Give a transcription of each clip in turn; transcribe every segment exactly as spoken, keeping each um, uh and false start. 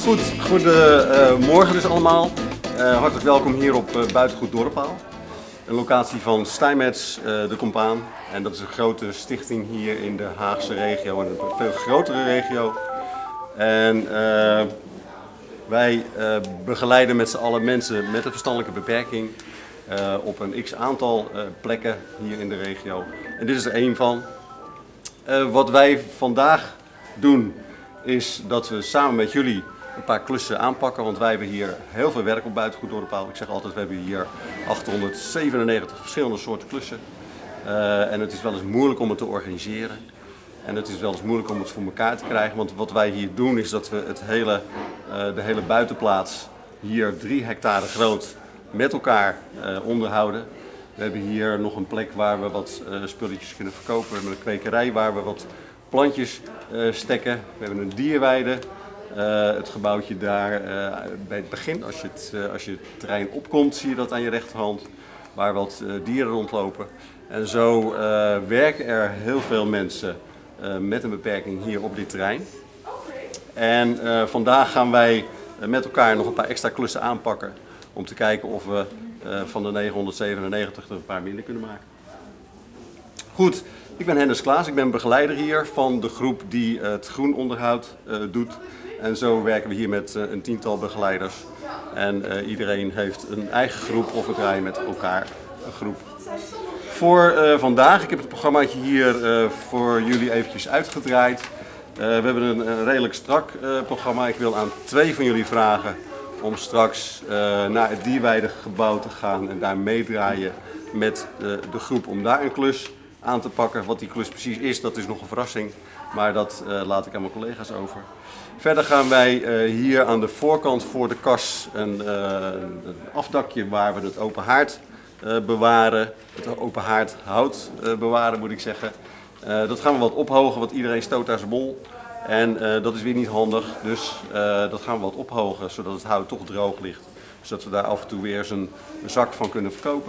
Goed, goedemorgen dus allemaal. Uh, hartelijk welkom hier op uh, Buitengoed Dorpaal. Een locatie van Steinmetz, uh, de Compaan. En dat is een grote stichting hier in de Haagse regio en een veel grotere regio. En uh, wij uh, begeleiden met z'n allen mensen met een verstandelijke beperking uh, op een x-aantal uh, plekken hier in de regio. En dit is er één van. Uh, wat wij vandaag doen is dat we samen met jullie een paar klussen aanpakken, want wij hebben hier heel veel werk op Buitengoed Dorpaal. Ik zeg altijd, we hebben hier achthonderdzevenennegentig verschillende soorten klussen. Uh, en het is wel eens moeilijk om het te organiseren. En het is wel eens moeilijk om het voor elkaar te krijgen, want wat wij hier doen is dat we het hele, uh, de hele buitenplaats hier drie hectare groot met elkaar uh, onderhouden. We hebben hier nog een plek waar we wat uh, spulletjes kunnen verkopen. We hebben een kwekerij waar we wat plantjes uh, stekken. We hebben een dierweide. Uh, het gebouwtje daar uh, bij het begin, als je het, uh, als je het terrein opkomt, zie je dat aan je rechterhand, waar wat uh, dieren rondlopen. En zo uh, werken er heel veel mensen uh, met een beperking hier op dit terrein. En uh, vandaag gaan wij uh, met elkaar nog een paar extra klussen aanpakken om te kijken of we uh, van de negenhonderdzevenennegentig er een paar minder kunnen maken. Goed, ik ben Hennis Klaas, ik ben begeleider hier van de groep die uh, het groenonderhoud uh, doet. En zo werken we hier met uh, een tiental begeleiders. En uh, iedereen heeft een eigen groep of we draaien met elkaar een groep. Voor uh, vandaag, ik heb het programmaatje hier uh, voor jullie eventjes uitgedraaid. Uh, we hebben een, een redelijk strak uh, programma. Ik wil aan twee van jullie vragen om straks uh, naar het dierweidegebouw te gaan en daar meedraaien met uh, de groep om daar een klus aan te pakken. Wat die klus precies is, dat is nog een verrassing, maar dat uh, laat ik aan mijn collega's over. Verder gaan wij uh, hier aan de voorkant voor de kas een, uh, een afdakje waar we het open haard uh, bewaren, het open haard hout uh, bewaren moet ik zeggen. Uh, dat gaan we wat ophogen, want iedereen stoot daar zijn bol. En uh, dat is weer niet handig, dus uh, dat gaan we wat ophogen, zodat het hout toch droog ligt. Zodat we daar af en toe weer eens een, een zak van kunnen verkopen.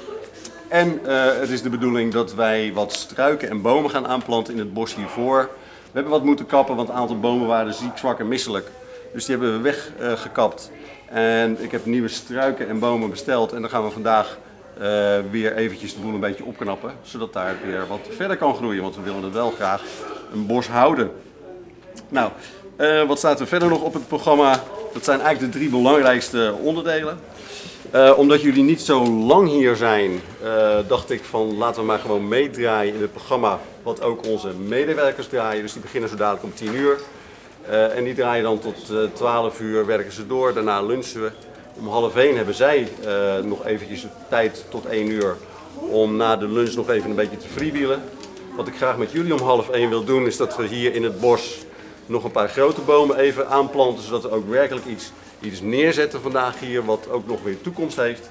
En uh, het is de bedoeling dat wij wat struiken en bomen gaan aanplanten in het bos hiervoor. We hebben wat moeten kappen, want een aantal bomen waren ziek, zwak en misselijk. Dus die hebben we weggekapt. Uh, en ik heb nieuwe struiken en bomen besteld. En dan gaan we vandaag uh, weer eventjes de boel een beetje opknappen. Zodat daar weer wat verder kan groeien, want we willen het wel graag een bos houden. Nou, uh, wat staat er verder nog op het programma? Dat zijn eigenlijk de drie belangrijkste onderdelen. Uh, omdat jullie niet zo lang hier zijn, uh, dacht ik van laten we maar gewoon meedraaien in het programma wat ook onze medewerkers draaien. Dus die beginnen zo dadelijk om tien uur. Uh, en die draaien dan tot uh, twaalf uur, werken ze door, daarna lunchen we. Om half één hebben zij uh, nog eventjes tijd tot één uur om na de lunch nog even een beetje te freewheelen. Wat ik graag met jullie om half één wil doen is dat we hier in het bos nog een paar grote bomen even aanplanten, zodat we ook werkelijk iets... iets neerzetten vandaag hier, wat ook nog weer toekomst heeft.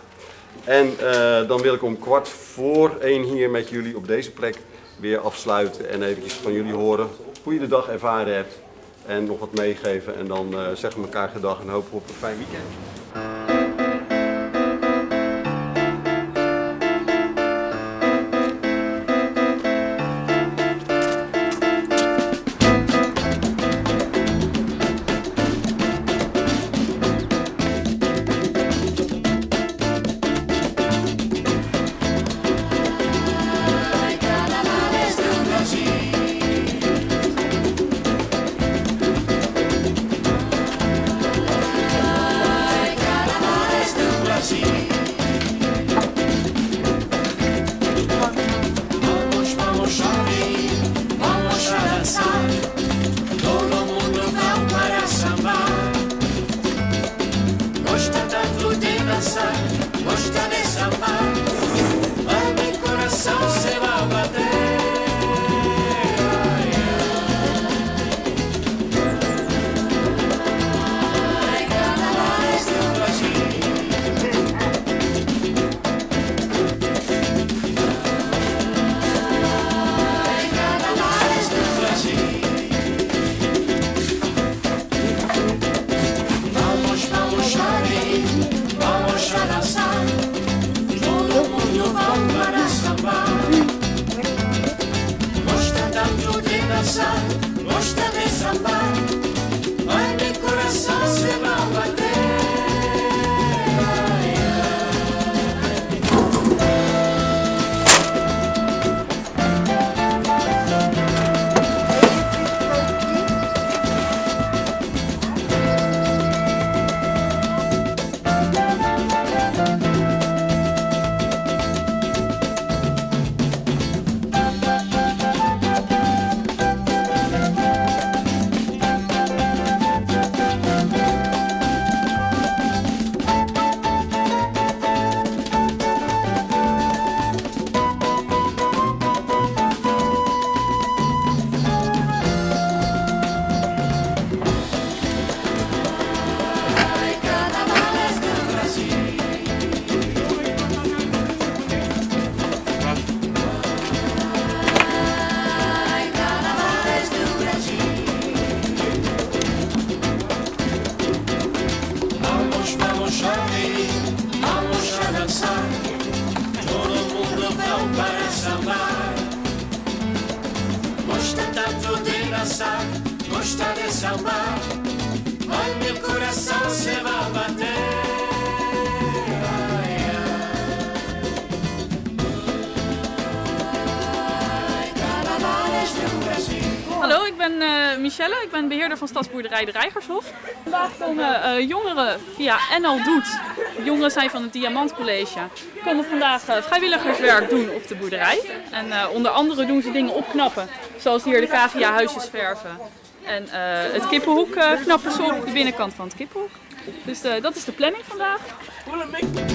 En uh, dan wil ik om kwart voor één hier met jullie op deze plek weer afsluiten en eventjes van jullie horen hoe je de dag ervaren hebt. En nog wat meegeven en dan uh, zeggen we elkaar gedag en hopen op een fijn weekend. Gosta de sambar, ai meu coração costa de samba, ai meu coração se va a bater. Hallo, ik ben uh, Michelle, ik ben beheerder van Stadsboerderij de Reigershof. Vandaag komen uh, jongeren via N L Doet, jongeren zijn van het Diamant College, komen vandaag uh, vrijwilligerswerk doen op de boerderij. En uh, onder andere doen ze dingen opknappen, zoals hier de cavia-huisjes verven. En uh, het kippenhoek uh, knappen ze op, de binnenkant van het kippenhoek. Dus uh, dat is de planning vandaag.